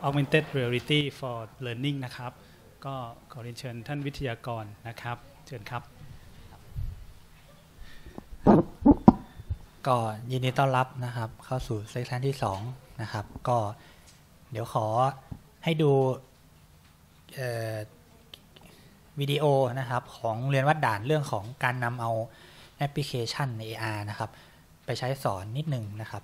Augmented Reality for Learning นะครับก็ขอเรียนเชิญท่านวิทยากรนะครับเชิญครับก็ยินดีต้อนรับนะครับเข้าสู่เซสชันที่2นะครับก็เดี๋ยวขอให้ดูวิดีโอนะครับของเรียนวัดด่านเรื่องของการนำเอาแอปพลิเคชัน AR นะครับไปใช้สอนนิดหนึ่งนะครับ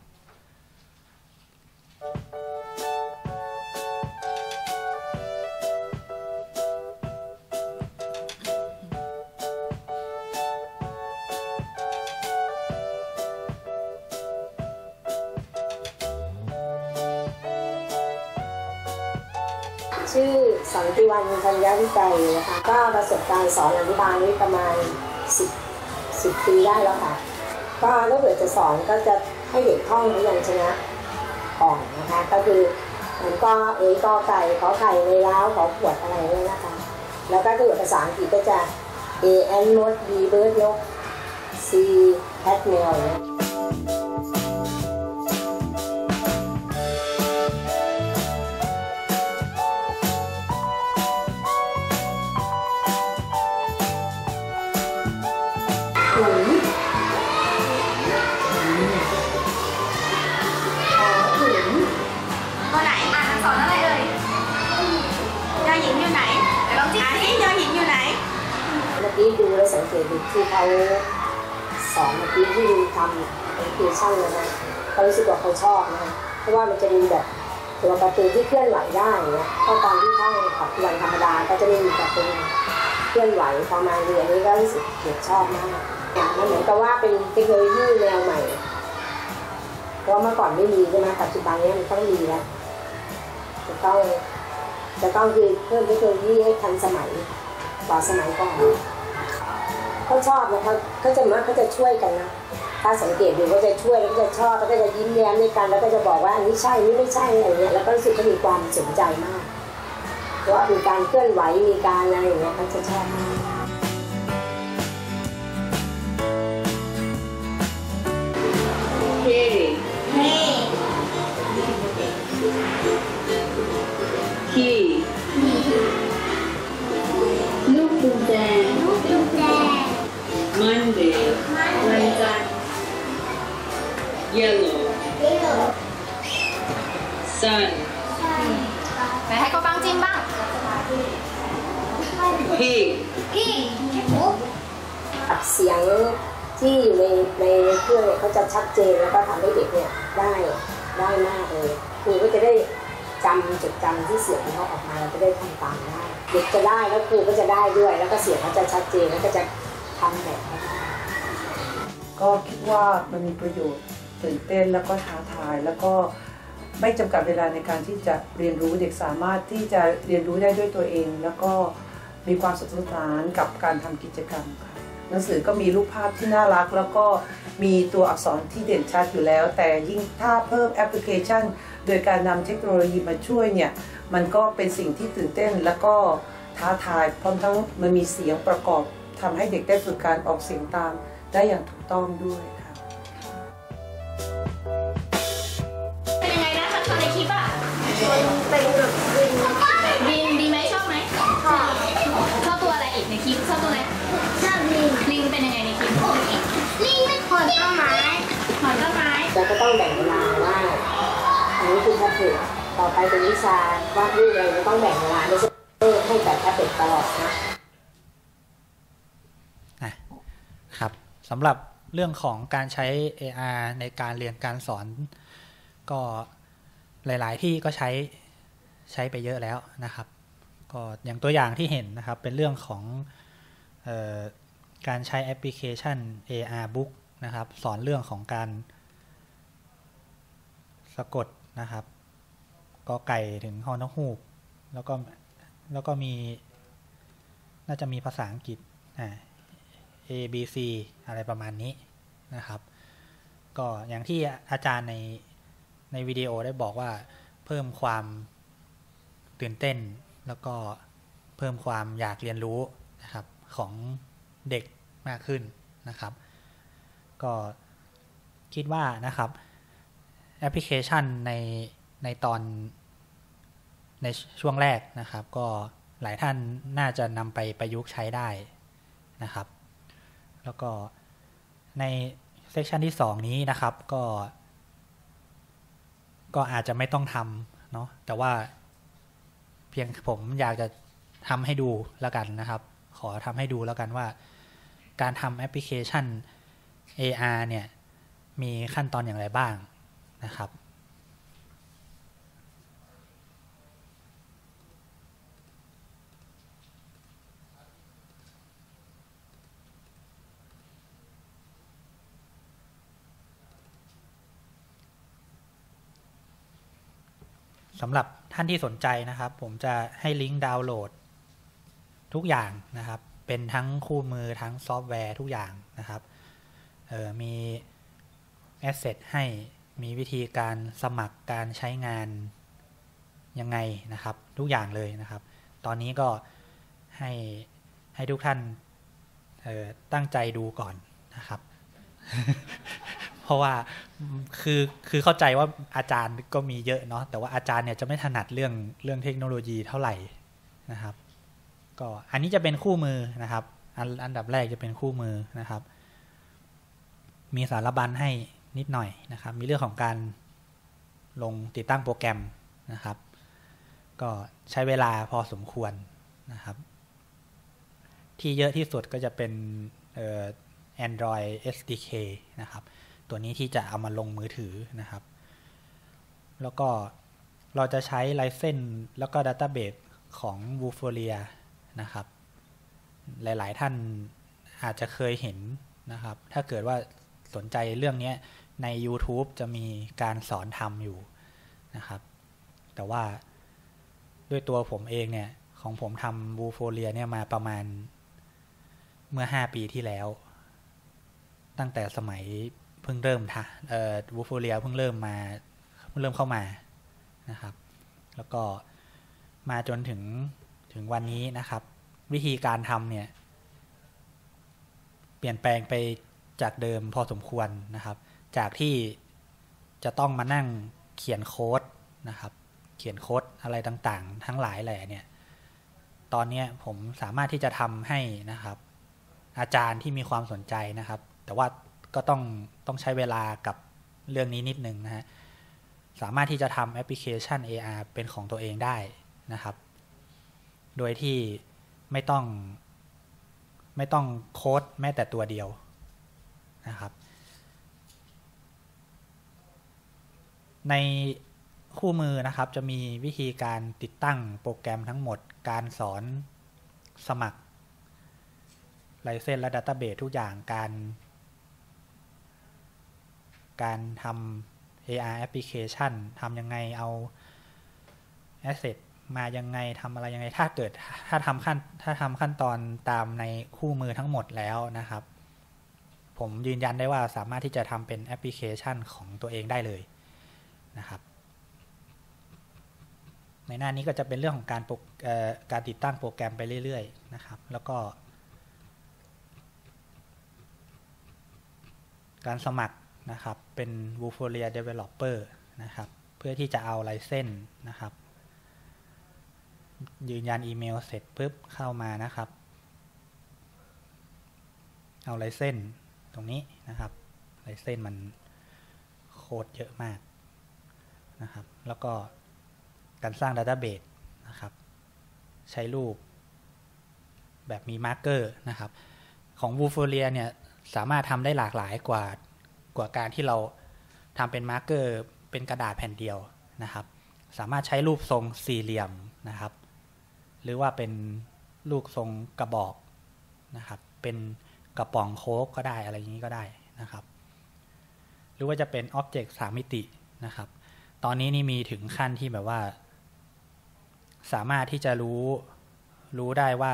ชื่อสันติวรรณธัญวิจัยนะคะก็ประสบการณ์สอนอนุบาลนี้ประมาณ10 ปีได้แล้วค่ะก็ถ้าเกิดจะสอนก็จะให้เด็กท่องพยัญชนะก่อนนะคะก็คือมันก็ก็ไก่ขอไข่ในล้าวขอขวดอะไรเนี่ยนะคะแล้วก็ถ้าเกิดภาษาอังกฤษก็จะ A ant mouse B bird นก C cat แมวเนี่ยตัวไหนอ่านอักษรอะไรเอ่ยยอหญิงอยู่ไหนเดี๋ยวลองจิ้มสิยอหญิงอยู่ไหนเมื่อกี้ดูแล้วสังเกตดูที่เขาสอนเมื่อกี้ที่ดูทำแอปพลิเคชันเลยนะเขารู้สึกว่าเขาชอบนะเพราะว่ามันจะมีแบบตัวการ์ตูนที่เคลื่อนไหวได้เนี่ยเพราะตอนที่ท่องขับวันธรรมดาก็จะไม่มีการ์ตูนเคลื่อนไหวพอมาเรียนนี้ก็รู้สึกเด็กชอบมากมันเหมือนกับว่าเป็นเทคโนโลยีแนวใหม่เพราะเมื่อก่อนไม่มีใช่ไหมปัจจุบันนี้มันต้องมีแล้วจะต้องคือเพิ่มเทคโนโลยีให้ทันสมัยกว่าสมัยก่อนเขาชอบนะเขาจะช่วยกันนะถ้าสังเกตดูก็จะช่วยแล้วก็จะชอบแล้วก็จะยิ้มแย้มในกันแล้วก็จะบอกว่าอันนี้ใช่นี่ไม่ใช่อะไรเงี้ยแล้วก็รู้สึกเขามีความสนใจมากเพราะว่ามีการเคลื่อนไหวมีการอะไรอย่างเงี้ยเขาจะชอบมากลูกกุญแจ Monday วันจันทร์ Yellow Sun ไหนให้เขาฟังจิ้มบ้าง Pig เสียงที่อยู่ในเครื่องเนี่ยเขาจะชัดเจนแล้วก็ทำให้เด็กเนี่ยได้มากเลยครูก็จะได้จดจำที่เสียงที่เขาออกมาแล้วก็ได้ทำตามได้เด็กจะได้แล้วครูก็จะได้ด้วยแล้วก็เสียงเขาจะชัดเจนแล้วก็จะทำแบบเขาได้ก็คิดว่ามันมีประโยชน์ตื่นเต้นแล้วก็ท้าทายแล้วก็ไม่จำกัดเวลาในการที่จะเรียนรู้เด็กสามารถที่จะเรียนรู้ได้ด้วยตัวเองแล้วก็มีความสนุกสนานกับการทำกิจกรรมค่ะหนังสือก็มีรูปภาพที่น่ารักแล้วก็มีตัวอักษรที่เด่นชัดอยู่แล้วแต่ยิ่งถ้าเพิ่มแอปพลิเคชันโดยการนำเทคโนโลยีมาช่วยเนี่ยมันก็เป็นสิ่งที่ตื่นเต้นแล้วก็ท้าทายพร้อมทั้งมันมีเสียงประกอบทำให้เด็กได้ฝึกการออกเสียงตามได้อย่างถูกต้องด้วยค่ะเป็นยังไงนะตอนในคลิปอ่ะเป็นแบบบินดีไหมชอบไหมชอบตัวอะไรอีกในคลิปชอบตัวไหนชอบลิงเป็นยังไงในคลิปลิงไม่ขนต้นไม้เราก็ต้องแบ่งเวลาว่าอันนี้คือแท็บเล็ตต่อไปเป็นวิชาวาดรูปอะไรก็ต้องแบ่งเวลาไม่ใช่ให้แต่แท็บเล็ตตลอดนะครับสำหรับเรื่องของการใช้ AR ในการเรียนการสอนก็หลายๆที่ก็ใช้ไปเยอะแล้วนะครับก็อย่างตัวอย่างที่เห็นนะครับเป็นเรื่องของการใช้แอปพลิเคชัน AR Book นะครับสอนเรื่องของการสะกดนะครับกอไก่ถึงฮอนกฮูกแล้วก็มีน่าจะมีภาษาอังกฤษA B C อะไรประมาณนี้นะครับก็อย่างที่อาจารย์ในวิดีโอได้บอกว่าเพิ่มความตื่นเต้นแล้วก็เพิ่มความอยากเรียนรู้นะครับของเด็กมากขึ้นนะครับก็คิดว่านะครับแอปพลิเคชันในตอนในช่วงแรกนะครับก็หลายท่านน่าจะนำไปประยุกต์ใช้ได้นะครับแล้วก็ในเซสชันที่2นี้นะครับก็อาจจะไม่ต้องทำเนาะแต่ว่าเพียงผมอยากจะทำให้ดูแล้วกันนะครับขอทำให้ดูแล้วกันว่าการทำแอปพลิเคชัน AR เนี่ยมีขั้นตอนอย่างไรบ้างนะครับสำหรับท่านที่สนใจนะครับผมจะให้ลิงก์ดาวน์โหลดทุกอย่างนะครับเป็นทั้งคู่มือทั้งซอฟต์แวร์ทุกอย่างนะครับมีแอสเซทให้มีวิธีการสมัครการใช้งานยังไงนะครับทุกอย่างเลยนะครับตอนนี้ก็ให้ทุกท่านตั้งใจดูก่อนนะครับ เพราะว่าคือเข้าใจว่าอาจารย์ก็มีเยอะเนาะแต่ว่าอาจารย์เนี่ยจะไม่ถนัดเรื่องเทคโนโลยีเท่าไหร่นะครับก็อันนี้จะเป็นคู่มือนะครับอันดับแรกจะเป็นคู่มือนะครับมีสารบัญให้นิดหน่อยนะครับมีเรื่องของการลงติดตั้งโปรแกรมนะครับก็ใช้เวลาพอสมควรนะครับที่เยอะที่สุดก็จะเป็นAndroid SDK นะครับตัวนี้ที่จะเอามาลงมือถือนะครับแล้วก็เราจะใช้ License แล้วก็ Database ของ Vuforia นะครับหลายๆท่านอาจจะเคยเห็นนะครับถ้าเกิดว่าสนใจเรื่องนี้ใน YouTube จะมีการสอนทำอยู่นะครับแต่ว่าด้วยตัวผมเองเนี่ยของผมทำ Vuforia เนี่ยมาประมาณเมื่อ5 ปีที่แล้วตั้งแต่สมัยเพิ่งเริ่มVuforia เพิ่งเริ่มเข้ามานะครับแล้วก็มาจนถึงวันนี้นะครับวิธีการทำเนี่ยเปลี่ยนแปลงไปจากเดิมพอสมควรนะครับจากที่จะต้องมานั่งเขียนโค้ดนะครับเขียนโค้ดอะไรต่างๆทั้งหลายแหล่เนี่ยตอนนี้ผมสามารถที่จะทำให้นะครับอาจารย์ที่มีความสนใจนะครับแต่ว่าก็ต้องใช้เวลากับเรื่องนี้นิดนึงนะฮะสามารถที่จะทำแอปพลิเคชัน AR เป็นของตัวเองได้นะครับโดยที่ไม่ต้องโค้ดแม้แต่ตัวเดียวนะครับในคู่มือนะครับจะมีวิธีการติดตั้งโปรแกรมทั้งหมดการสอนสมัครLicense และ Database ทุกอย่างการทำ AR application ทำยังไงเอา asset มายังไงทำอะไรยังไงถ้าทำขั้นตอนตามในคู่มือทั้งหมดแล้วนะครับผมยืนยันได้ว่าสามารถที่จะทำเป็นแอปพลิเคชันของตัวเองได้เลยนะครับในหน้านี้ก็จะเป็นเรื่องของการติดตั้งโปรแกรมไปเรื่อยๆนะครับแล้วก็การสมัครนะครับเป็น Vuforia Developer นะครับเพื่อที่จะเอา License นะครับยืนยันอีเมลเสร็จปุ๊บเข้ามานะครับเอา License ตรงนี้นะครับ License มันโค้ดเยอะมากนะครับแล้วก็การสร้าง Database นะครับใช้รูปแบบมีมาร์กเกอร์นะครับของ Vuforia เนี่ยสามารถทำได้หลากหลายกว่าการที่เราทำเป็นมาร์กเกอร์เป็นกระดาษแผ่นเดียวนะครับสามารถใช้รูปทรงสี่เหลี่ยมนะครับหรือว่าเป็นรูปทรงกระบอกนะครับเป็นกระป๋องโค้กก็ได้อะไรอย่างนี้ก็ได้นะครับหรือว่าจะเป็นอ็อบเจกต์3 มิตินะครับตอนนี้นี่มีถึงขั้นที่แบบว่าสามารถที่จะรู้ได้ว่า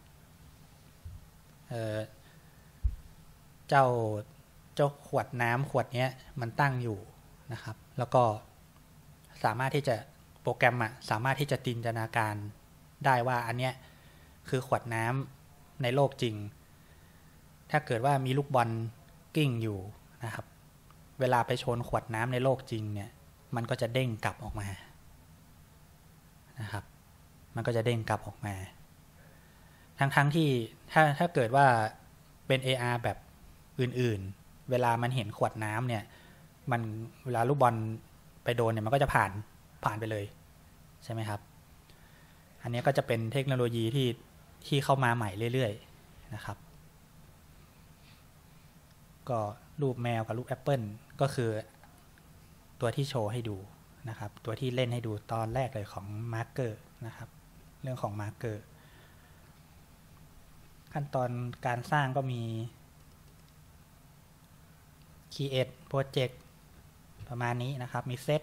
เจ้าขวดน้ำขวดนี้มันตั้งอยู่นะครับแล้วก็สามารถที่จะโปรแกรมสามารถที่จะจินตนาการได้ว่าอันเนี้ยคือขวดน้ำในโลกจริงถ้าเกิดว่ามีลูกบอลกิ้งอยู่นะครับเวลาไปชนขวดน้ำในโลกจริงเนี่ยมันก็จะเด้งกลับออกมานะครับมันก็จะเด้งกลับออกมาทั้งที่ถ้าเกิดว่าเป็น AR แบบอื่นๆเวลามันเห็นขวดน้ำเนี่ยมันเวลาลูกบอลไปโดนเนี่ยมันก็จะผ่านไปเลยใช่ไหมครับอันนี้ก็จะเป็นเทคโนโลยีที่เข้ามาใหม่เรื่อยๆนะครับก็รูปแมวกับรูปแอปเปิลก็คือตัวที่โชว์ให้ดูนะครับตัวที่เล่นให้ดูตอนแรกเลยของมาร์กเกอร์นะครับเรื่องของมาร์กเกอร์ขั้นตอนการสร้างก็มี Create Project ประมาณนี้นะครับมีเซต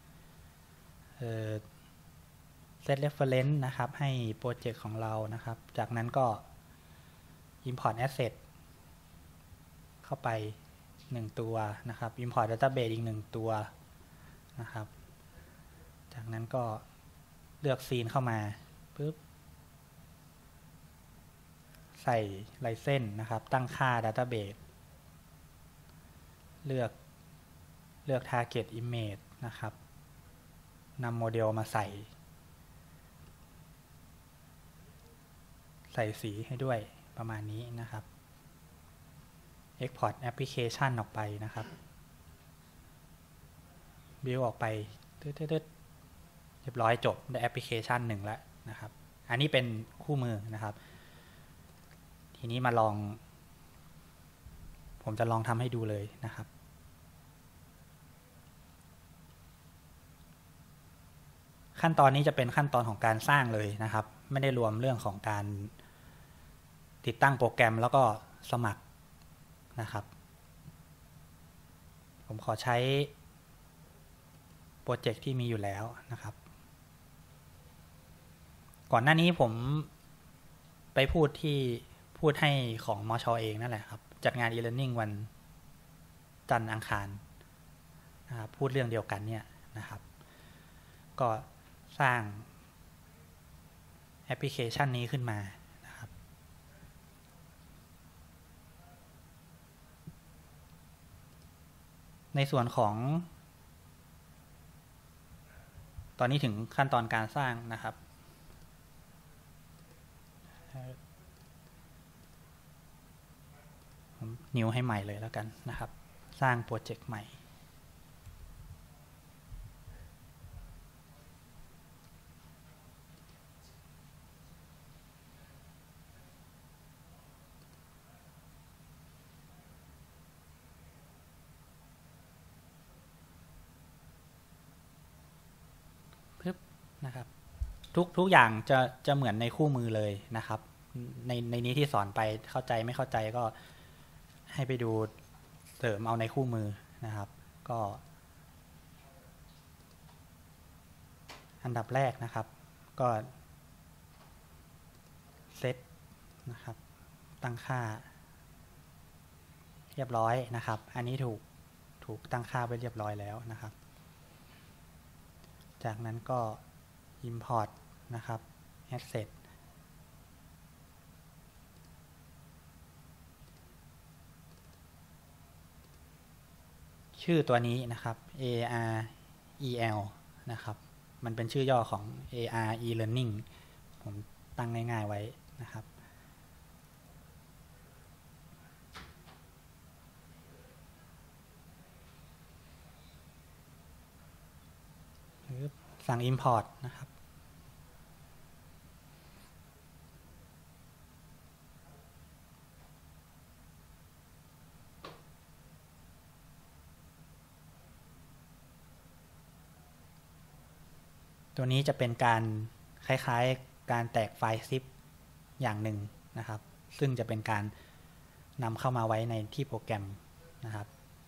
reference นะครับให้โปรเจกต์ของเรานะครับจากนั้นก็ import asset เข้าไป1ตัวนะครับ import database อีก1ตัวนะครับจากนั้นก็เลือกซีนเข้ามาปุ๊บใส่ไลเซนส์นะครับตั้งค่า database เลือก target image นะครับนำโมเดลมาใส่สีให้ด้วยประมาณนี้นะครับ Export Application ออกไปนะครับ Build ออกไปเรียบร้อยจบได้แอปพลิเคชัน1แล้วนะครับอันนี้เป็นคู่มือนะครับทีนี้มาลองผมจะลองทำให้ดูเลยนะครับขั้นตอนนี้จะเป็นขั้นตอนของการสร้างเลยนะครับไม่ได้รวมเรื่องของการติดตั้งโปรแกรมแล้วก็สมัครนะครับผมขอใช้โปรเจกต์ที่มีอยู่แล้วนะครับก่อนหน้านี้ผมไปพูดให้ของมช.เองนั่นแหละครับจัดงาน e-learning วันจันทร์อังคารนะครับพูดเรื่องเดียวกันเนี่ยนะครับก็สร้างแอปพลิเคชันนี้ขึ้นมานะครับในส่วนของตอนนี้ถึงขั้นตอนการสร้างนะครับผมนิวให้ใหม่เลยแล้วกันนะครับสร้างโปรเจกต์ใหม่นะครับทุกอย่างจะเหมือนในคู่มือเลยนะครับในนี้ที่สอนไปเข้าใจไม่เข้าใจก็ให้ไปดูเสริมเอาในคู่มือนะครับก็อันดับแรกนะครับก็เซตนะครับตั้งค่าเรียบร้อยนะครับอันนี้ถูกตั้งค่าไว้เรียบร้อยแล้วนะครับจากนั้นก็ import นะครับ asset ชื่อตัวนี้นะครับ AREL นะครับมันเป็นชื่อย่อของ AR e-learning ผมตั้งง่ายๆไว้นะครับสั่ง import นะครับตัวนี้จะเป็นการคล้ายๆการแตกไฟล์ zip อย่างหนึ่งนะครับซึ่งจะเป็นการนำเข้ามาไว้ในที่โปรแกรมนะครับ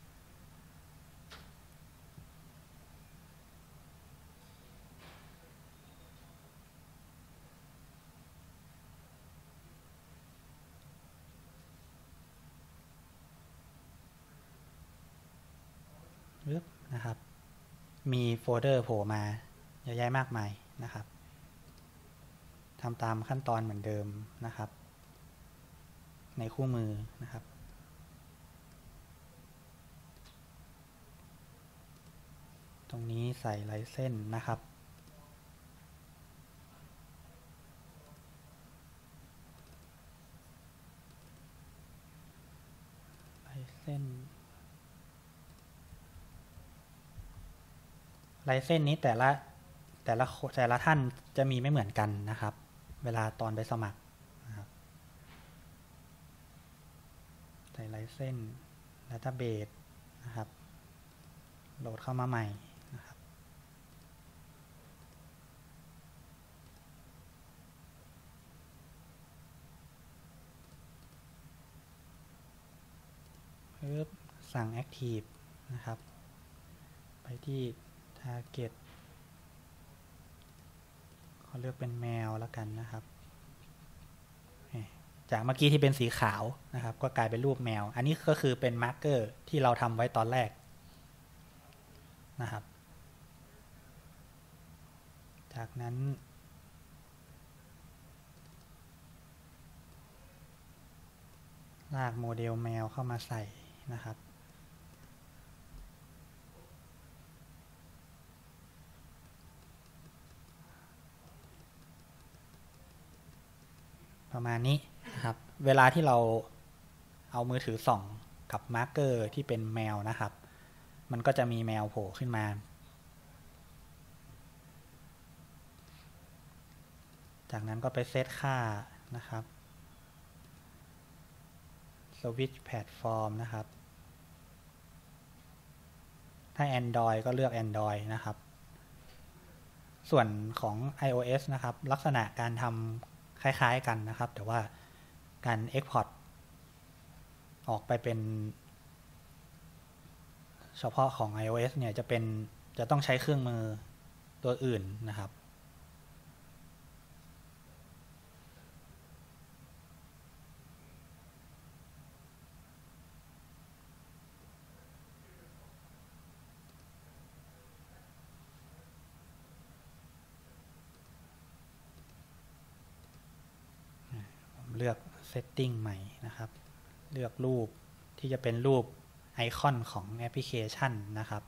นะครับมีโฟลเดอร์โผล่มาเยอะแยะมากมายนะครับทำตามขั้นตอนเหมือนเดิมนะครับในคู่มือนะครับตรงนี้ใส่ไลเซนส์นะครับลายเส้นนี้แต่ละท่านจะมีไม่เหมือนกันนะครับ เวลาตอนไปสมัครนะครับใส่ลายเส้น Database นะครับโหลดเข้ามาใหม่นะครับสั่ง Active นะครับไปที่ Target เขาเลือกเป็นแมวแล้วกันนะครับจากเมื่อกี้ที่เป็นสีขาวนะครับก็กลายเป็นรูปแมวอันนี้ก็คือเป็นมาร์กเกอร์ที่เราทำไว้ตอนแรกนะครับจากนั้นลากโมเดลแมวเข้ามาใส่นะครับประมาณนี้นะครับเวลาที่เราเอามือถือส่องกับมาร์กเกอร์ที่เป็นแมวนะครับมันก็จะมีแมวโผล่ขึ้นมาจากนั้นก็ไปเซตค่านะครับสวิตช์แพลตฟอร์มนะครับถ้า Android ก็เลือก Android นะครับส่วนของ iOS นะครับลักษณะการทำคล้ายๆกันนะครับแต่ว่าการ Export ออกไปเป็นเฉพาะของ iOS เนี่ยจะต้องใช้เครื่องมือตัวอื่นนะครับเลือก Setting ใหม่นะครับเลือกรูปที่จะเป็นรูปไอคอนของแอปพลิเคชันนะครับ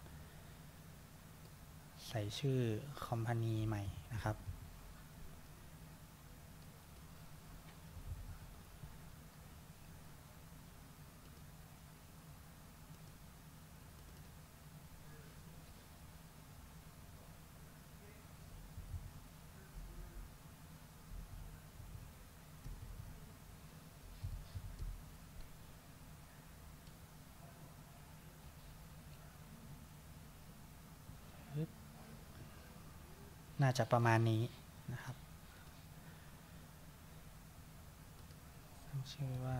ใส่ชื่อ Company ใหม่นะครับน่าจะประมาณนี้นะครับชื่อว่า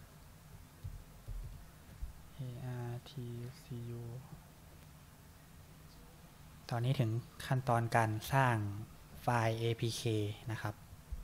ARTCU ตอนนี้ถึงขั้นตอนการสร้างไฟล์ APK นะครับ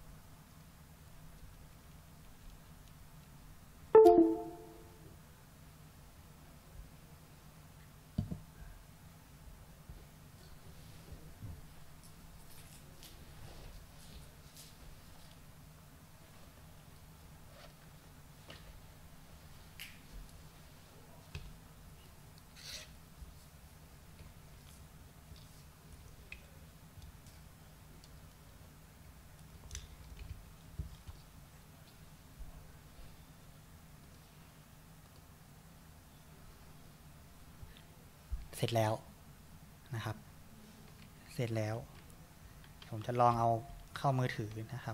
เสร็จแล้วนะครับเสร็จแล้วผมจะลองเอาเข้ามือถือนะครับ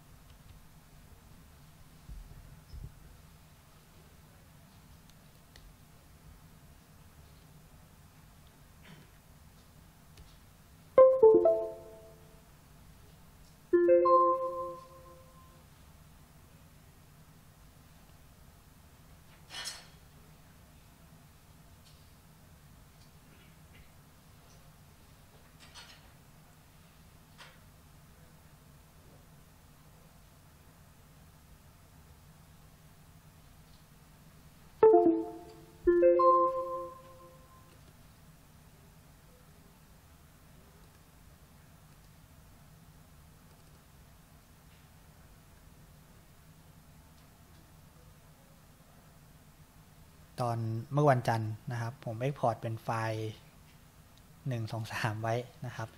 ตอนเมื่อวันจันทร์นะครับผม Export เป็นไฟล์1 2 3ไว้นะครับ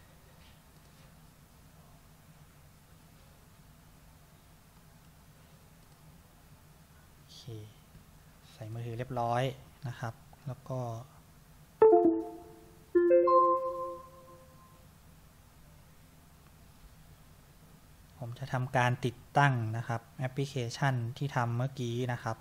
โอเคใส่มือถือเรียบร้อยนะครับแล้วก็จะทำการติดตั้งนะครับแอปพลิเคชันที่ทำเมื่อกี้นะครับ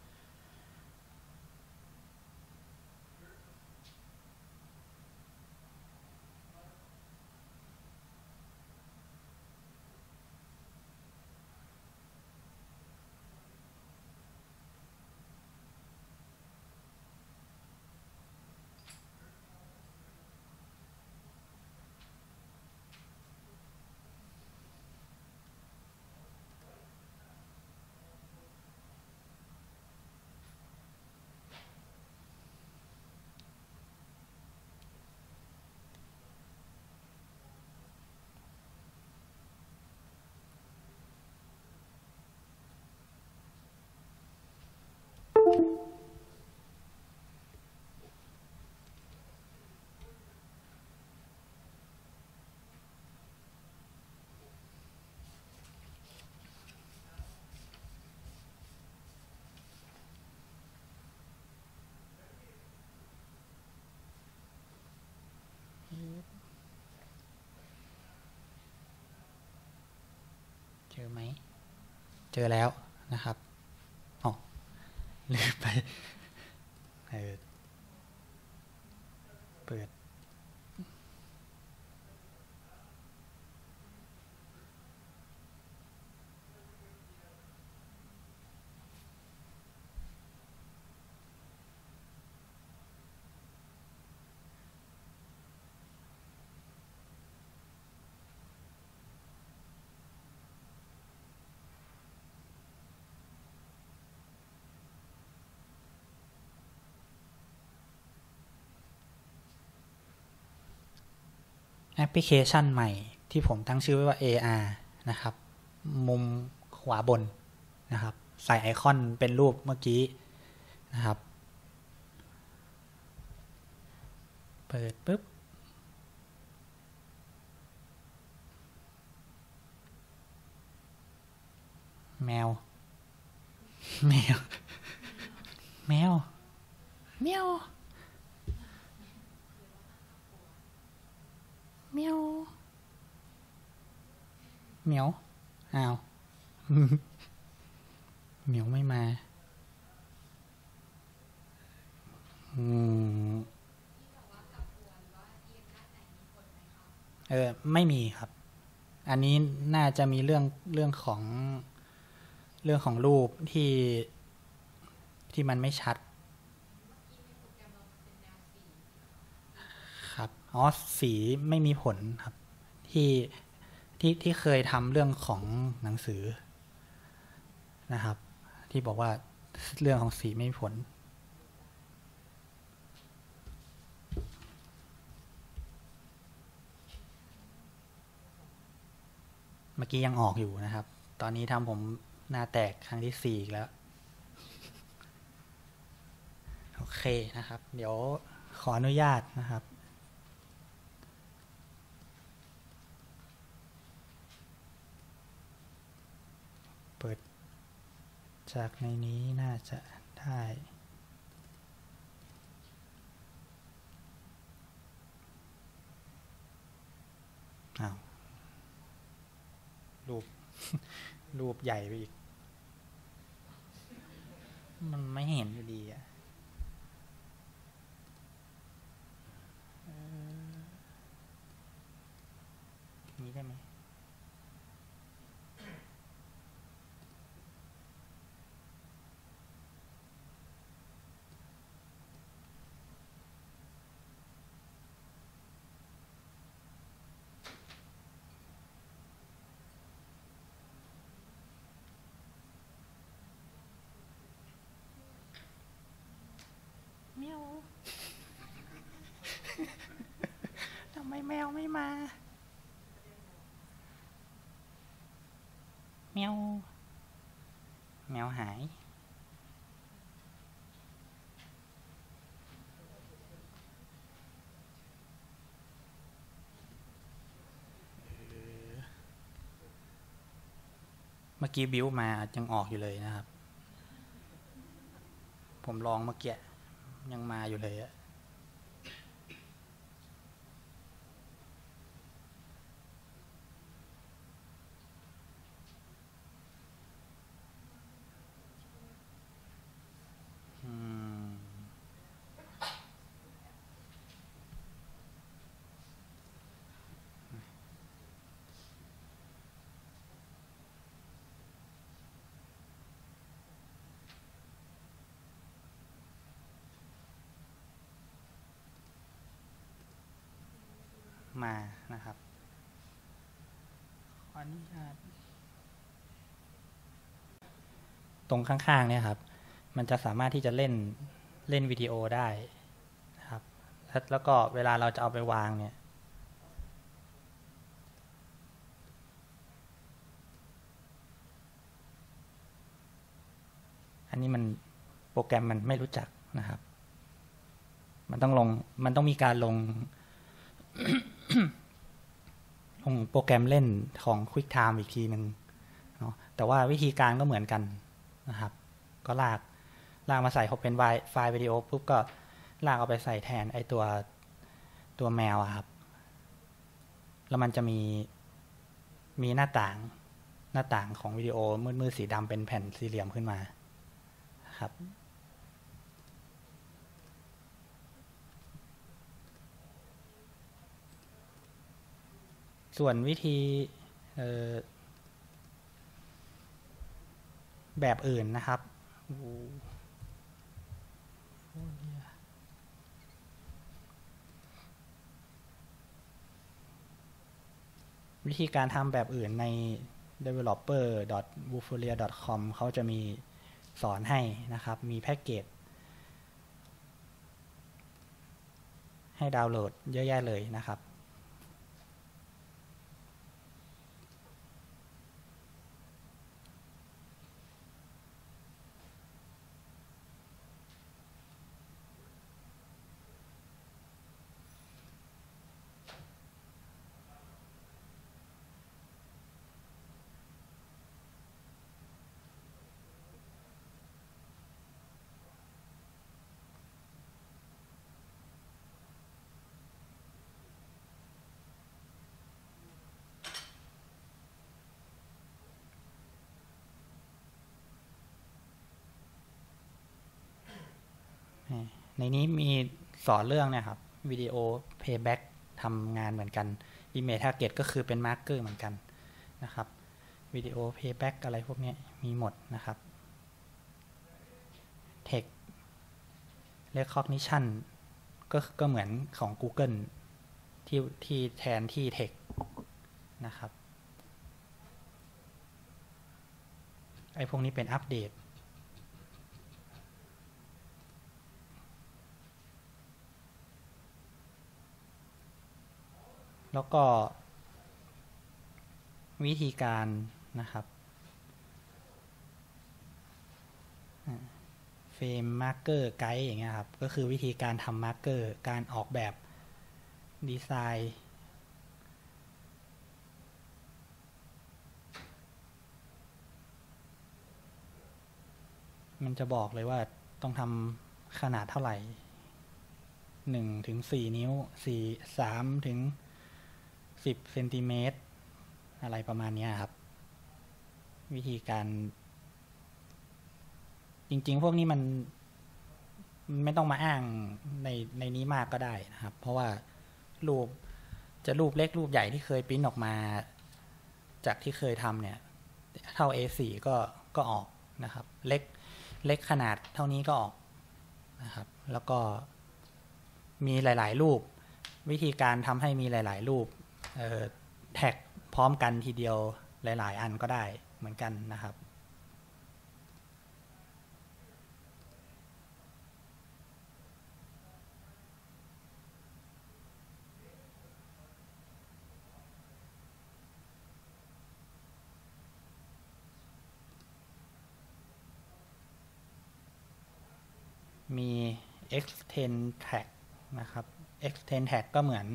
เจอไหมเจอแล้วนะครับอ๋อลืมไปเปิดแอปพลิเคชันใหม่ที่ผมตั้งชื่อไว้ว่า AR นะครับมุมขวาบนนะครับใส่ไอคอนเป็นรูปเมื่อกี้นะครับเปิดปุ๊บแมวแมวแมวแมวเมียวเหมียวอ้าวเหมียวไม่มาไม่มีครับอันนี้น่าจะมีเรื่องของรูปที่มันไม่ชัดครับอ๋อสีไม่มีผลครับที่เคยทำเรื่องของหนังสือนะครับที่บอกว่าเรื่องของสีไม่มีผลเมื่อกี้ยังออกอยู่นะครับตอนนี้ทำผมหน้าแตกครั้งที่4อีกแล้วโอเคนะครับเดี๋ยวขออนุญาตนะครับเปิดจากในนี้น่าจะได้อ้าวรูปใหญ่ไปอีกมันไม่เห็นอยู่ดีอ่ะนี้ได้ไหมแมวทำไมแมวไม่มาแมวหายเมื่อกี้บิ้วมายังออกอยู่เลยนะครับผมลองเมื่อกี้ยังมาอยู่เลยอะมานะครับขออนุญาตตรงข้างๆเนี่ยครับมันจะสามารถที่จะเล่นวิดีโอได้นะครับแล้วก็เวลาเราจะเอาไปวางเนี่ยอันนี้มันโปรแกรมมันไม่รู้จักนะครับมันต้องมีการลง ลงโปรแกรมเล่นของ QuickTime อีกทีหนึ่งเนาะแต่ว่าวิธีการก็เหมือนกันนะครับก็ลากมาใส่เขาเป็นไฟล์วิดีโอปุ๊บก็ลากเอาไปใส่แทนไอตัวแมวครับแล้วมันจะมีหน้าต่างของวิดีโอมืดๆสีดำเป็นแผ่นสี่เหลี่ยมขึ้นมาครับส่วนวิธีแบบอื่นนะครับวิธีการทำแบบอื่นใน developer.wufuria.com เขาจะมีสอนให้นะครับมีแพ็กเกจให้ดาวน์โหลดเยอะแยะเลยนะครับในนี้มีสอนเรื่องเนี่ยครับวิดีโอ playback ทำงานเหมือนกัน image target ก็คือเป็น marker เหมือนกันนะครับวิดีโอ playback อะไรพวกนี้มีหมดนะครับ text recognition ก็เหมือนของ Google ที่แทนที่ text นะครับไอ้พวกนี้เป็นอัปเดตแล้วก็วิธีการนะครับเฟรมมาร์เกอร์ไกด์อย่างเงี้ยครับก็คือวิธีการทำมาร์เกอร์การออกแบบดีไซน์มันจะบอกเลยว่าต้องทำขนาดเท่าไหร่1 ถึง 4 นิ้ว3 ถึง 10 เซนติเมตรอะไรประมาณนี้ครับวิธีการจริงๆพวกนี้มันไม่ต้องมาอ้างในนี้มากก็ได้นะครับเพราะว่ารูปเล็กรูปใหญ่ที่เคยปริ้นออกมาจากที่เคยทำเนี่ยเท่า A4 ก็ออกนะครับเล็กขนาดเท่านี้ก็ออกนะครับแล้วก็มีหลายๆรูปวิธีการทำให้มีหลายๆรูปแท็กพร้อมกันทีเดียวหลายๆอันก็ได้เหมือนกันนะครับมี extend tag นะครับ extend tag ก็เหมือน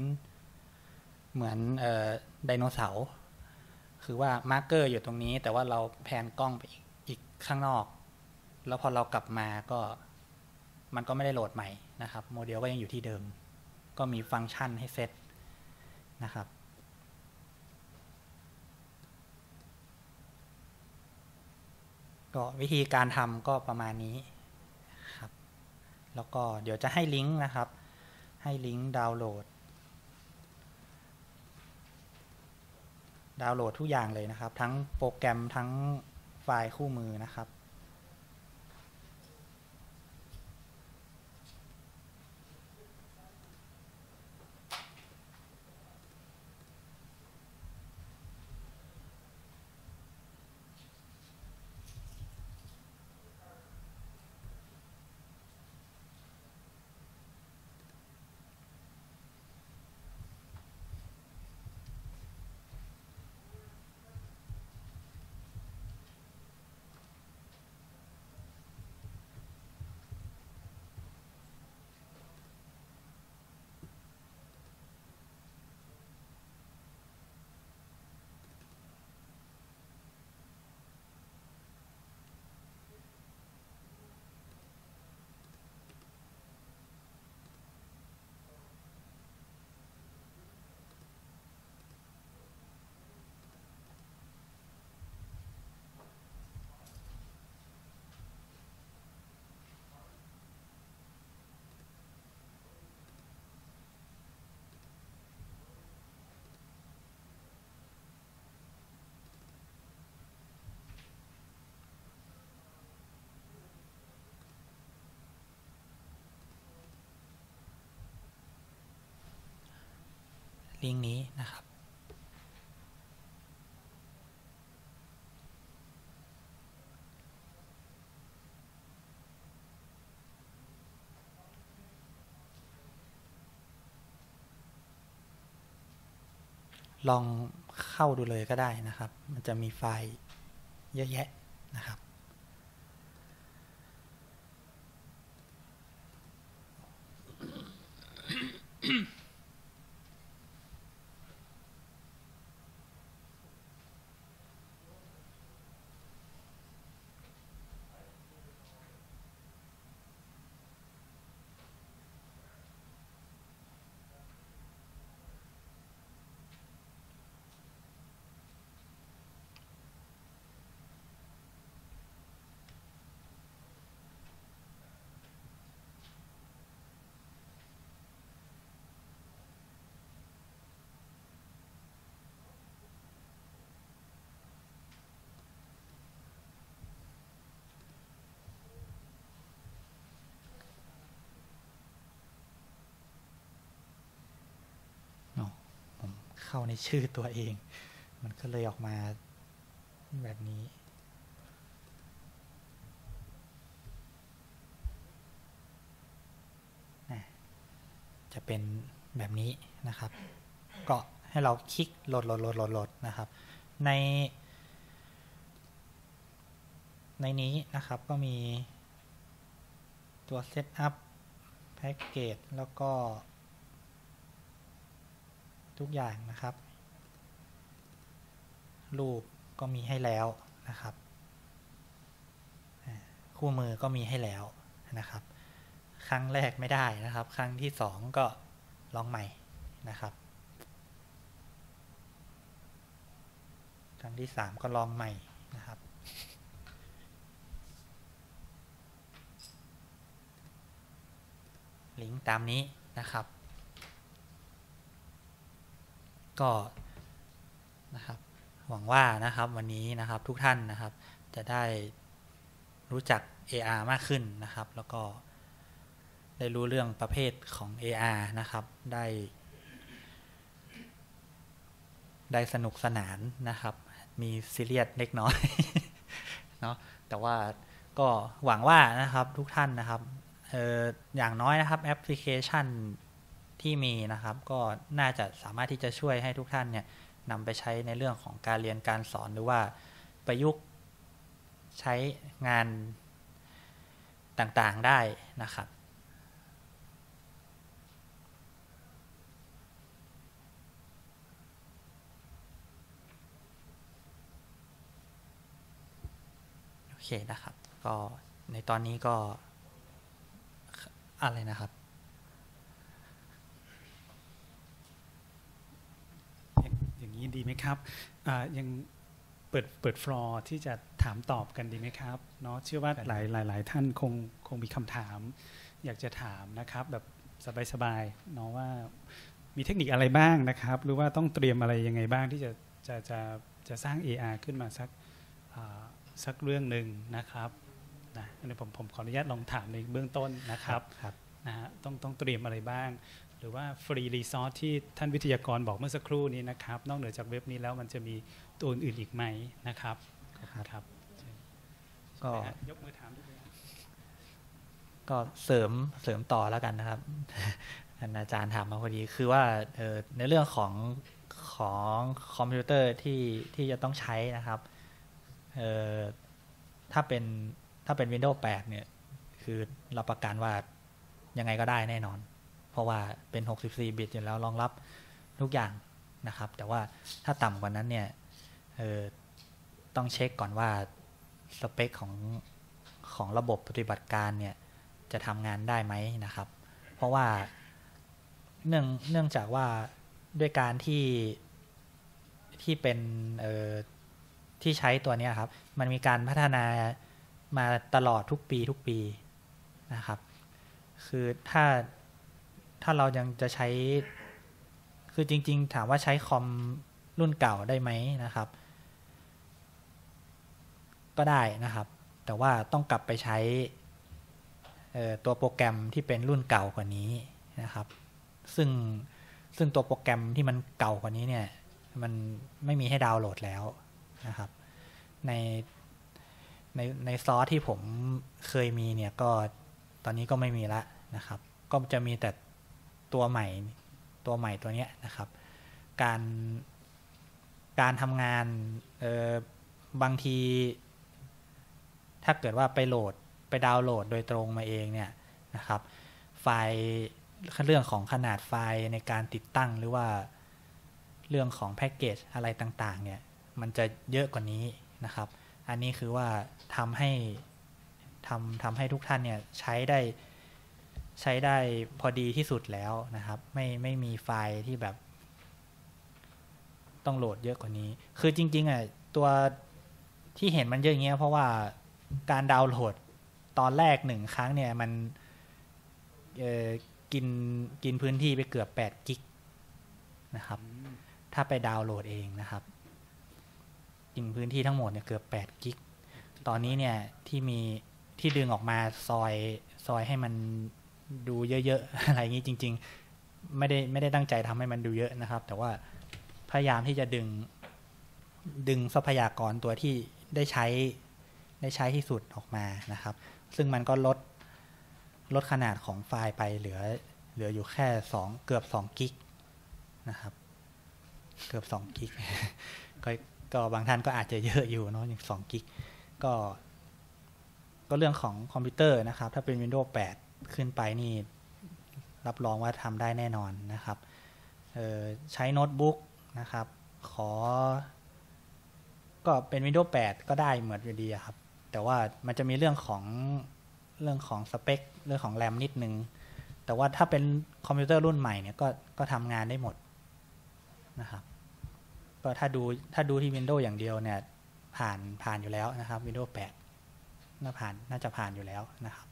ไดโนเสาร์คือว่ามาร์กเกอร์อยู่ตรงนี้แต่ว่าเราแพนกล้องไปอีกข้างนอกแล้วพอเรากลับมาก็มันก็ไม่ได้โหลดใหม่นะครับโมเดลก็ยังอยู่ที่เดิมก็มีฟังก์ชันให้เซตนะครับก็วิธีการทำก็ประมาณนี้ครับแล้วก็เดี๋ยวจะให้ลิงก์นะครับให้ลิงก์ดาวน์โหลดทุกอย่างเลยนะครับทั้งโปรแกรมทั้งไฟล์คู่มือนะครับลิงก์นี้นะครับลองเข้าดูเลยก็ได้นะครับมันจะมีไฟล์เยอะแยะนะครับผมเข้าในชื่อตัวเองมันก็เลยออกมาแบบนี้จะเป็นแบบนี้นะครับก็ให้เราคลิกโหลดนะครับในนี้นะครับก็มีตัว Setup Package แล้วก็ทุกอย่างนะครับรูปก็มีให้แล้วนะครับคู่มือก็มีให้แล้วนะครับครั้งแรกไม่ได้นะครับครั้งที่2ก็ลองใหม่นะครับครั้งที่3ก็ลองใหม่นะครับลิงก์ตามนี้นะครับก็นะครับหวังว่านะครับวันนี้นะครับทุกท่านนะครับจะได้รู้จัก AR มากขึ้นนะครับแล้วก็ได้รู้เรื่องประเภทของ AR นะครับได้สนุกสนานนะครับมีซีเรียสเล็กน้อยเนาะแต่ว่าก็หวังว่านะครับทุกท่านนะครับอย่างน้อยนะครับแอปพลิเคชันที่มีนะครับก็น่าจะสามารถที่จะช่วยให้ทุกท่านเนี่ยนำไปใช้ในเรื่องของการเรียนการสอนหรือว่าประยุกต์ใช้งานต่างๆได้นะครับโอเคนะครับก็ในตอนนี้ก็อะไรนะครับอย่างนี้ดีไหมครับยังเปิดฟลอร์ที่จะถามตอบกันดีไหมครับเนาะเชื่อว่าหลายท่านคงมีคำถามอยากจะถามนะครับแบบสบายๆเนาะว่ามีเทคนิคอะไรบ้างนะครับหรือว่าต้องเตรียมอะไรยังไงบ้างที่จะสร้าง AR ขึ้นมาสักเรื่องหนึ่งนะครับนะอันนี้ผมขออนุญาตลองถามในเบื้องต้นนะครับนะฮะต้องเตรียมอะไรบ้างหรือว่าฟรีรีซอสที่ท่านวิทยากรบอกเมื่อสักครู่นี้นะครับนอกเหนือจากเว็บนี้แล้วมันจะมีตัวอื่นอีกไหมนะครับก็ยกมือถามด้วยก็เสริมต่อแล้วกันนะครับอาจารย์ถามมาพอดีคือว่าในเรื่องของคอมพิวเตอร์ที่จะต้องใช้นะครับถ้าเป็น Windows 8เนี่ยคือรับประกันว่ายังไงก็ได้แน่นอนเพราะว่าเป็น64บิตอยู่แล้วรองรับทุกอย่างนะครับแต่ว่าถ้าต่ำกว่านั้นเนี่ยต้องเช็คก่อนว่าสเปคของระบบปฏิบัติการเนี่ยจะทำงานได้ไหมนะครับเพราะว่าเนื่องจากว่าด้วยการที่เป็นที่ใช้ตัวนี้ครับมันมีการพัฒนามาตลอดทุกปีนะครับคือถ้าเรายังจะใช้คือจริงๆถามว่าใช้คอมรุ่นเก่าได้ไหมนะครับก็ได้นะครับแต่ว่าต้องกลับไปใช้ตัวโปรแกรมที่เป็นรุ่นเก่ากว่านี้นะครับซึ่งซึ่งตัวโปรแกรมที่มันเก่ากว่านี้เนี่ยมันไม่มีให้ดาวน์โหลดแล้วนะครับในซอสที่ผมเคยมีเนี่ยก็ตอนนี้ก็ไม่มีละนะครับก็จะมีแต่ตัวใหม่ตัวเนี้ยนะครับการทำงานบางทีถ้าเกิดว่าไปดาวน์โหลดโดยตรงมาเองเนี่ยนะครับไฟล์เรื่องของขนาดไฟล์ในการติดตั้งหรือว่าเรื่องของแพ็กเกจอะไรต่างๆเนี่ยมันจะเยอะกว่านี้นะครับอันนี้คือว่าทำให้ทุกท่านเนี่ยใช้ได้พอดีที่สุดแล้วนะครับไม่มีไฟล์ที่แบบต้องโหลดเยอะกว่านี้คือจริงๆตัวที่เห็นมันเยอะอย่างเงี้ยเพราะว่าการดาวน์โหลดตอนแรก1ครั้งเนี่ยมันกินพื้นที่ไปเกือบ8กิกนะครับถ้าไปดาวน์โหลดเองนะครับกินพื้นที่ทั้งหมดเนี่ยเกือบ8กิกตอนนี้เนี่ยที่ดึงออกมาซอยให้มันดูเยอะๆอะไรอย่างนี้จริงๆไม่ได้ตั้งใจทำให้มันดูเยอะนะครับแต่ว่าพยายามที่จะดึงทรัพยากรตัวที่ได้ใช้ที่สุดออกมานะครับซึ่งมันก็ลดขนาดของไฟล์ไปเหลืออยู่แค่เกือบ2กิกนะครับเกือบ2กิกก็บางท่านก็อาจจะเยอะอยู่เนาะอย่าง2กิกก็เรื่องของคอมพิวเตอร์นะครับถ้าเป็น Windows 8 ขึ้นไปนี่รับรองว่าทำได้แน่นอนนะครับใช้โน้ตบุ๊กนะครับก็เป็น Windows 8 ก็ได้เหมือนอยู่ดีครับแต่ว่ามันจะมีเรื่องของสเปคเรื่องของแรมนิดนึงแต่ว่าถ้าเป็นคอมพิวเตอร์รุ่นใหม่เนี่ยก็ทำงานได้หมดนะครับก็ถ้าดูที่ Windows อย่างเดียวเนี่ยผ่านอยู่แล้วนะครับ Windows 8 น่าจะผ่านอยู่แล้วนะครับ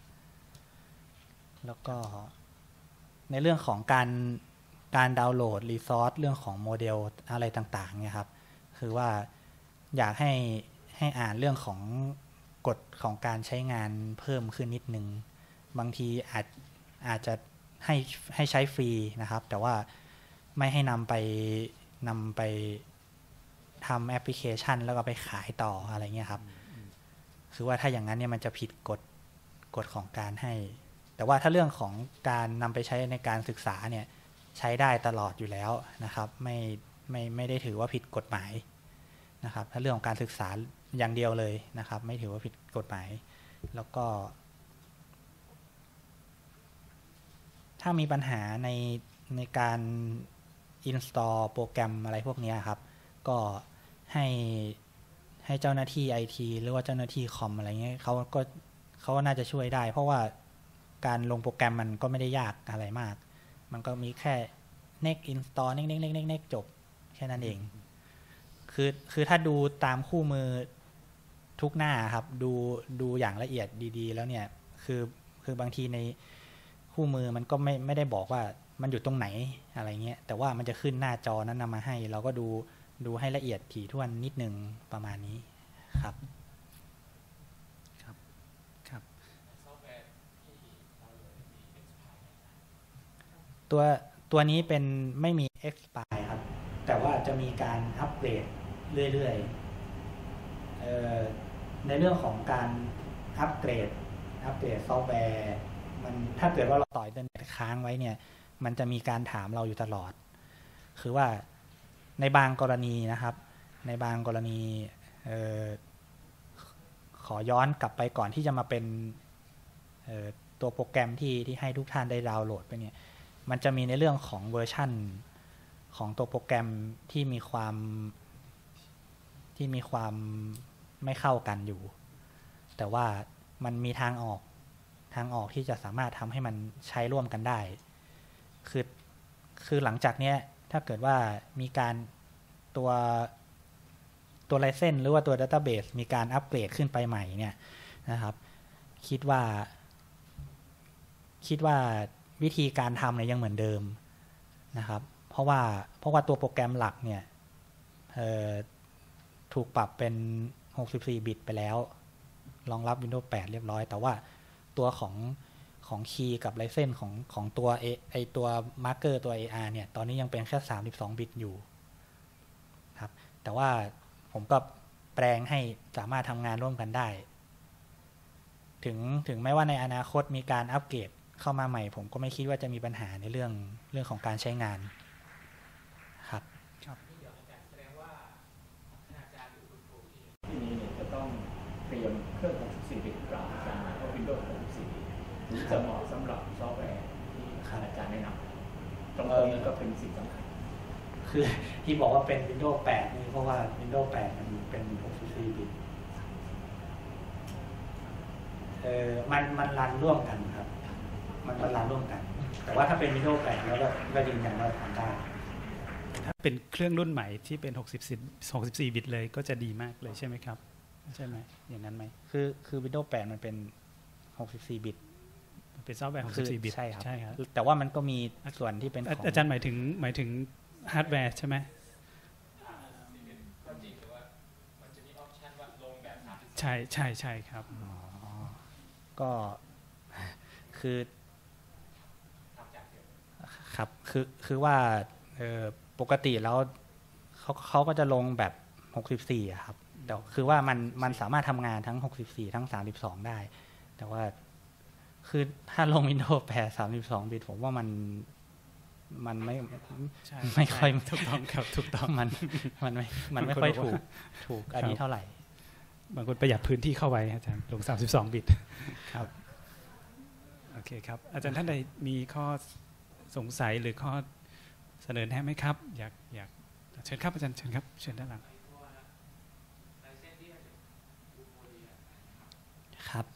แล้วก็ในเรื่องของการดาวน์โหลดรีซอสเรื่องของโมเดลอะไรต่างๆเนี่ยครับคือว่าอยากให้อ่านเรื่องของกฎของการใช้งานเพิ่มขึ้นนิดนึงบางทีอาจจะให้ใช้ฟรีนะครับแต่ว่าไม่ให้นำไปทำแอปพลิเคชันแล้วก็ไปขายต่ออะไรเงี้ยครับคือว่าถ้าอย่างนั้นเนี่ยมันจะผิดกฎของการให้แต่ว่าถ้าเรื่องของการนำไปใช้ในการศึกษาเนี่ยใช้ได้ตลอดอยู่แล้วนะครับไม่ได้ถือว่าผิดกฎหมายนะครับถ้าเรื่องของการศึกษาอย่างเดียวเลยนะครับไม่ถือว่าผิดกฎหมายแล้วก็ถ้ามีปัญหาในการ install โปรแกรมอะไรพวกนี้ครับก็ให้เจ้าหน้าที่ IT หรือว่าเจ้าหน้าที่คอมอะไรเงี้ยเขาน่าจะช่วยได้เพราะว่าการลงโปรแกรมมันก็ไม่ได้ยากอะไรมากมันก็มีแค่ next install next จบแค่นั้นเองคือถ้าดูตามคู่มือทุกหน้าครับดูอย่างละเอียดดีๆแล้วเนี่ยคือบางทีในคู่มือมันก็ไม่ได้บอกว่ามันอยู่ตรงไหนอะไรเงี้ยแต่ว่ามันจะขึ้นหน้าจอนั้นนำมาให้เราก็ดูให้ละเอียดถี่ถ้วนนิดนึงประมาณนี้ครับตัวนี้เป็นไม่มี expire ครับแต่ว่าจะมีการอัปเกรดเรื่อยๆในเรื่องของการอัปเกรดซอฟต์แวร์มันถ้าเกิดว่าเราต่ออินเทอร์เน็ตค้างไว้เนี่ยมันจะมีการถามเราอยู่ตลอดคือว่าในบางกรณีนะครับในบางกรณีขอย้อนกลับไปก่อนที่จะมาเป็นตัวโปรแกรมที่ให้ทุกท่านได้ดาวน์โหลดไปเนี่ยมันจะมีในเรื่องของเวอร์ชันของตัวโปรแกรมที่มีความไม่เข้ากันอยู่แต่ว่ามันมีทางออกที่จะสามารถทำให้มันใช้ร่วมกันได้คือหลังจากเนี้ยถ้าเกิดว่ามีการตัวไลเซนส์หรือว่าตัว Database มีการอัปเกรดขึ้นไปใหม่เนี่ยนะครับคิดว่าวิธีการทำเนี่ยยังเหมือนเดิมนะครับเพราะว่าตัวโปรแกรมหลักเนี่ยถูกปรับเป็น64 บิตไปแล้วรองรับ Windows 8 เรียบร้อยแต่ว่าตัวของคีย์กับไลเซนส์ของตัวตัวมาร์กเกอร์ตัว AR เนี่ยตอนนี้ยังเป็นแค่32บิตอยู่ครับแต่ว่าผมก็แปลงให้สามารถทำงานร่วมกันได้ถึงแม้ว่าในอนาคตมีการอัปเกรดเข้ามาใหม่ผมก็ไม่คิดว่าจะมีปัญหาในเรื่องของการใช้งานครับที่นี้เนี่ยจะต้องเตรียมเครื่อง64 บิตกราบอาจารย์เพราะ Windows 64ถึงจะเหมาะสำหรับซอฟต์แวร์ที่อาจารย์แนะนำตรงนี้ก็เป็นสิ่งสำคัญคือที่บอกว่าเป็น Windows 8นี่เพราะว่า Windows 8มันเป็น64 บิตมันรันร่วมกันครับมันรันร่วมกันแต่ว่าถ้าเป็น Windows 8แล้วก็ยืนยันว่าทำได้ถ้าเป็นเครื่องรุ่นใหม่ที่เป็น64 บิตเลยก็จะดีมากเลยใช่ไหมครับใช่ไหมอย่างนั้นไหมคือ Windows 8มันเป็น64 บิตเป็นซอฟต์แวร์64 บิตใช่ครับแต่ว่ามันก็มีส่วนที่เป็นของอาจารย์หมายถึงฮาร์ดแวร์ใช่ไหมใช่ครับก็คือครับคือว่าปกติแล้วเขาก็จะลงแบบ64อะครับแต่คือว่ามันสามารถทำงานทั้ง64ทั้ง32ได้แต่ว่าคือถ้าลง Windows 8 32 บิตผมว่ามันไม่ค่อยถูกต้องครับถูกต้องมันไม่ค่อยถูกอันนี้เท่าไหร่บางคนประหยัดพื้นที่เข้าไว้อาจารย์ลง32 บิตครับโอเคครับอาจารย์ท่านใดมีข้อสงสัยหรือข้อเสนอแนะไหมครับอยากเชิญครับอาจารย์เชิญครับเชิญด้านหลังครับ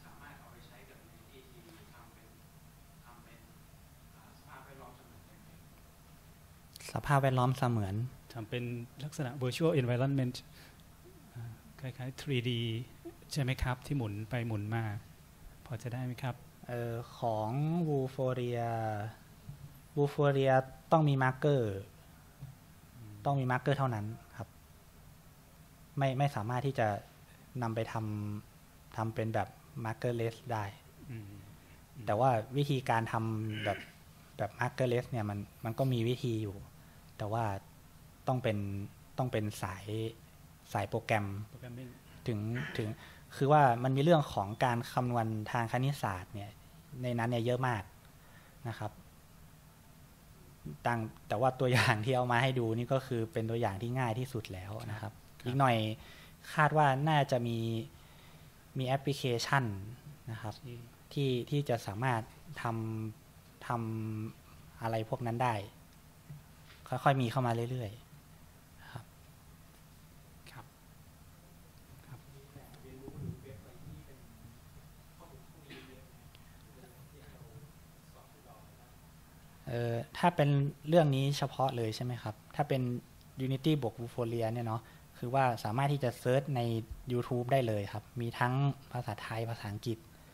สภาพแวดล้อมเสมือนทำเป็นลักษณะ virtual environment คล้ายๆ 3D ใช่ไหมครับที่หมุนไปหมุนมาพอจะได้ไหมครับของวูโฟเรียต้องมีมาร์กเกอร์เท่านั้นครับไม่สามารถที่จะนำไปทำเป็นแบบมาร์กเกอร์เลสได้แต่ว่าวิธีการทำแบบมาร์กเกอร์เลสเนี่ยมันก็มีวิธีอยู่แต่ว่าต้องเป็นสายโปรแกรมถึงคือว่ามันมีเรื่องของการคำนวณทางคณิตศาสตร์เนี่ยในนั้นเนี่ยเยอะมากนะครับแต่ว่าตัวอย่างที่เอามาให้ดูนี่ก็คือเป็นตัวอย่างที่ง่ายที่สุดแล้วนะครับอีกหน่อยคาดว่าน่าจะมีแอปพลิเคชันนะครับที่จะสามารถทำอะไรพวกนั้นได้ค่อยๆมีเข้ามาเรื่อยๆครับถ้าเป็นเรื่องนี้เฉพาะเลยใช่ไหมครับถ้าเป็น Unity บวก Vuforia เนี่ยเนาะคือว่าสามารถที่จะเซิร์ชใน YouTube ได้เลยครับมีทั้งภาษาไทยภาษาอังกฤษ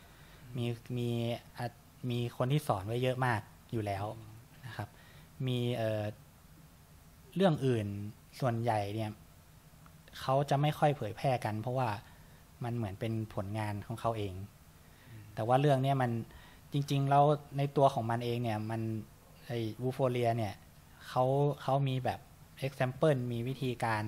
มีคนที่สอนไว้เยอะมากอยู่แล้วนะครับมีเรื่องอื่นส่วนใหญ่เนี่ยเขาจะไม่ค่อยเผยแพร่กันเพราะว่ามันเหมือนเป็นผลงานของเขาเองแต่ว่าเรื่องนี้มันจริงๆแล้วในตัวของมันเองเนี่ยมันไอ้วูโฟเรียเนี่ยเขามีแบบ example มีวิธีการ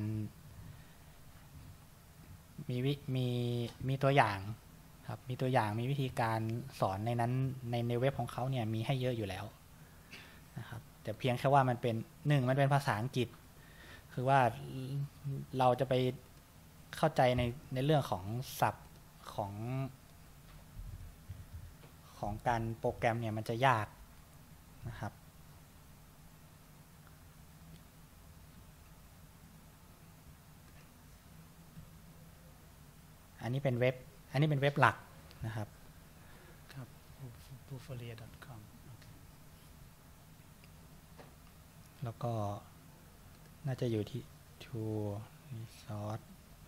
มีตัวอย่างครับมีตัวอย่างมีวิธีการสอนในนั้นในเว็บของเขาเนี่ยมีให้เยอะอยู่แล้วนะครับแต่เพียงแค่ว่ามันเป็นมันเป็นภาษาอังกฤษคือว่าเราจะไปเข้าใจในเรื่องของศัพท์ของการโปรแกรมเนี่ยมันจะยากนะครับอันนี้เป็นเว็บหลักนะครับครับ bufolia.com แล้วก็น่าจะอยู่ที่ Tool Resource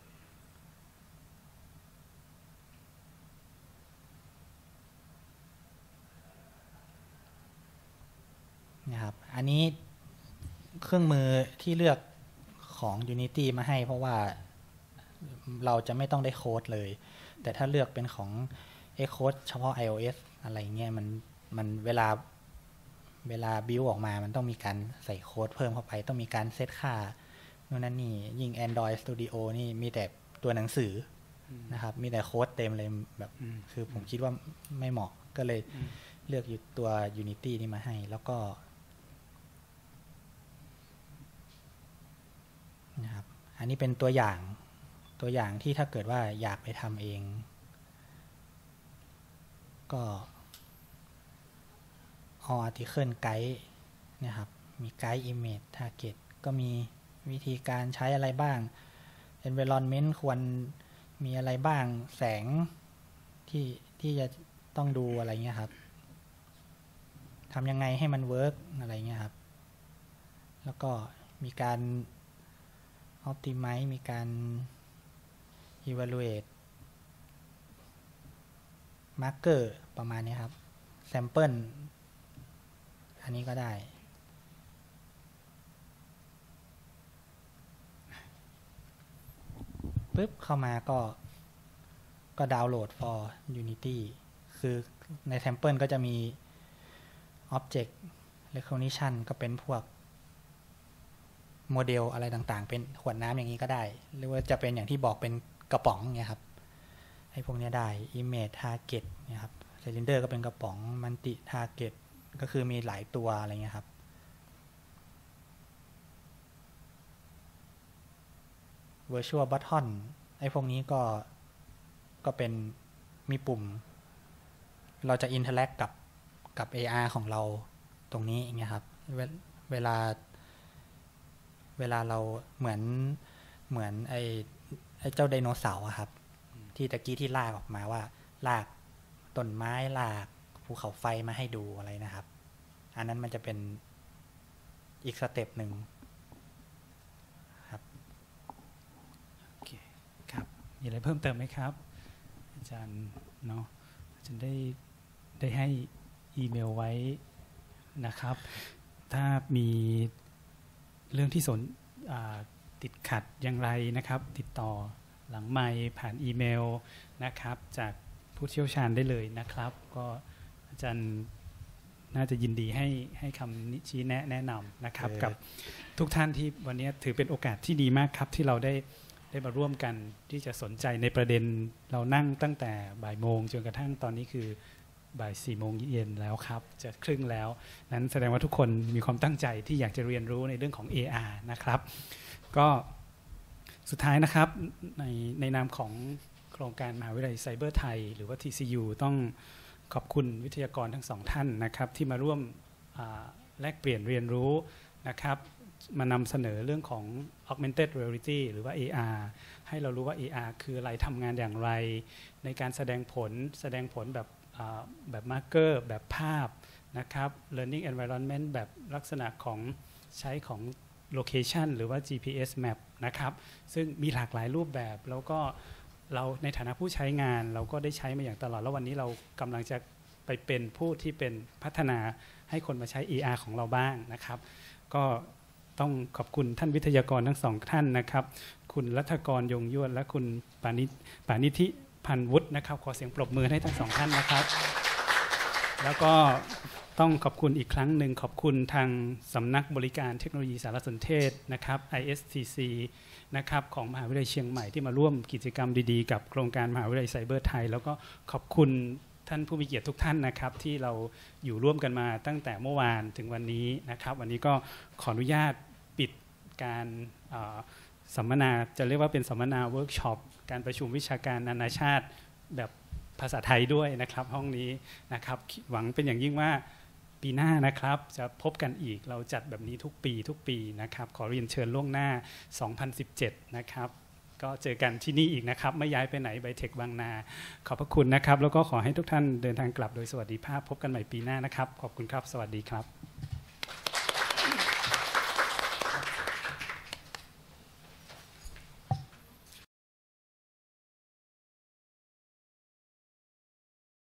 นะครับอันนี้เครื่องมือที่เลือกของ Unity มาให้เพราะว่าเราจะไม่ต้องได้โค้ดเลยแต่ถ้าเลือกเป็นของโค้ดเฉพาะ iOS อะไรเงี้ยมันเวลาบิวออกมามันต้องมีการใส่โค้ดเพิ่มเข้าไปต้องมีการเซตค่านู่นนั่นนี่ยิ่ง Android Studio นี่มีแต่ตัวหนังสือนะครับมีแต่โค้ดเต็มเลยแบบคือผมคิดว่าไม่เหมาะก็เลยเลือกตัว Unity นี่มาให้แล้วก็นะครับอันนี้เป็นตัวอย่างที่ถ้าเกิดว่าอยากไปทำเองก็ All Article Guide นะครับมี Guide Image Target ก็มีวิธีการใช้อะไรบ้าง Environment ควรมีอะไรบ้างแสงที่จะต้องดูอะไรเงี้ยครับทำยังไงให้มันเวิร์กอะไรเงี้ยครับแล้วก็มีการ Optimize มีการ Evaluate Marker ประมาณนี้ครับ Sample อันนี้ก็ได้ปึ๊บเข้ามาก็ดาวน์โหลด for Unity คือใน Sample ก็จะมี Object Recognition ก็เป็นพวกโมเดลอะไรต่างๆเป็นขวดน้ำอย่างนี้ก็ได้หรือว่าจะเป็นอย่างที่บอกเป็นกระป๋องเนี่ยครับให้พวกนี้ได้ Image Target เนี่ยครับ Cylinder ก็เป็นกระป๋อง Multi Target ก็คือมีหลายตัวอะไรเงี้ยครับ Virtual Button ไอ้พวกนี้ก็เป็นมีปุ่มเราจะ interact กับ AR ของเราตรงนี้อย่างเงี้ยครับเวลาเราเหมือนไอ้เจ้าไดโนเสาร์อะครับที่ตะกี้ที่ลากออกมาว่าลากต้นไม้ลากภูเขาไฟมาให้ดูอะไรนะครับอันนั้นมันจะเป็นอีกสเต็ปหนึ่งครับโอเคครับมีอะไรเพิ่มเติมไหมครับอาจารย์เนาะอาจารย์ได้ให้อีเมลไว้นะครับถ้ามีเรื่องที่ติดขัดอย่างไรนะครับติดต่อหลังไมค์ผ่านอีเมลนะครับจากผู้เชี่ยวชาญได้เลยนะครับก็อาจารย์น่าจะยินดีให้คำชี้แนะนำนะครับกับทุกท่านที่วันนี้ถือเป็นโอกาสที่ดีมากครับที่เราได้มาร่วมกันที่จะสนใจในประเด็นเรานั่งตั้งแต่บ่ายโมงจนกระทั่งตอนนี้คือบ่าย4 โมงเย็นแล้วครับจะครึ่งแล้วนั้นแสดงว่าทุกคนมีความตั้งใจที่อยากจะเรียนรู้ในเรื่องของ AR นะครับก็สุดท้ายนะครับในนามของโครงการมหาวิทยาลัยไซเบอร์ไทยหรือว่า TCU ต้องขอบคุณวิทยากรทั้งสองท่านนะครับที่มาร่วมแลกเปลี่ยนเรียนรู้นะครับมานำเสนอเรื่องของ Augmented Reality หรือว่า AR ให้เรารู้ว่า AR คืออะไรทำงานอย่างไรในการแสดงผลแบบมาร์เกอร์แบบภาพนะครับ Learning Environment แบบลักษณะของใช้ของ Location หรือว่า GPS Map นะครับซึ่งมีหลากหลายรูปแบบแล้วก็เราในฐานะผู้ใช้งานเราก็ได้ใช้มาอย่างตลอดแล้ววันนี้เรากำลังจะไปเป็นผู้ที่เป็นพัฒนาให้คนมาใช้ AR ของเราบ้างนะครับก็ต้องขอบคุณท่านวิทยากรทั้งสองท่านนะครับคุณรัฐกรยงยวดและคุณปานิธิพันวุฒินะครับขอเสียงปรบมือให้ทั้งสองท่านนะครับแล้วก็ต้องขอบคุณอีกครั้งหนึ่งขอบคุณทางสำนักบริการเทคโนโลยีสารสนเทศนะครับ ITSC นะครับของมหาวิทยาลัยเชียงใหม่ที่มาร่วมกิจกรรมดีๆกับโครงการมหาวิทยาลัยไซเบอร์ไทยแล้วก็ขอบคุณท่านผู้มีเกียรติทุกท่านนะครับที่เราอยู่ร่วมกันมาตั้งแต่เมื่อวานถึงวันนี้นะครับวันนี้ก็ขออนุญาตปิดการสัมมนาจะเรียกว่าเป็นสัมมนาเวิร์กช็อปการประชุมวิชาการนานาชาติแบบภาษาไทยด้วยนะครับห้องนี้นะครับหวังเป็นอย่างยิ่งว่าปีหน้านะครับจะพบกันอีกเราจัดแบบนี้ทุกปีนะครับขอเรียนเชิญล่วงหน้า2017นะครับก็เจอกันที่นี่อีกนะครับไม่ย้ายไปไหนไบเทคบางนาขอบพระคุณนะครับแล้วก็ขอให้ทุกท่านเดินทางกลับโดยสวัสดิภาพพบกันใหม่ปีหน้านะครับขอบคุณครับสวัสดีครับ